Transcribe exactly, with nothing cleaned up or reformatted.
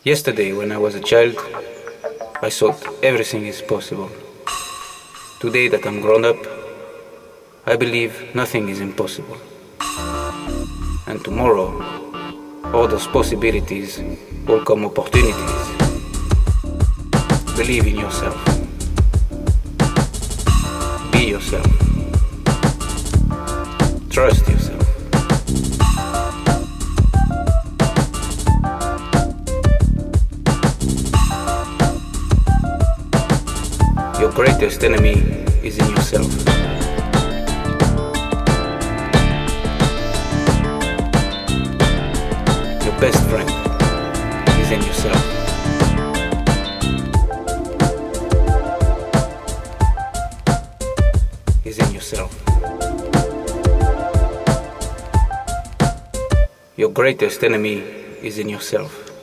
Yesterday, when I was a child, I thought everything is possible. Today that I'm grown up, I believe nothing is impossible. And tomorrow, all those possibilities will come opportunities. Believe in yourself. Be yourself. Trust yourself. Your greatest enemy is in yourself. Your best friend is in yourself. Is in yourself. Your greatest enemy is in yourself.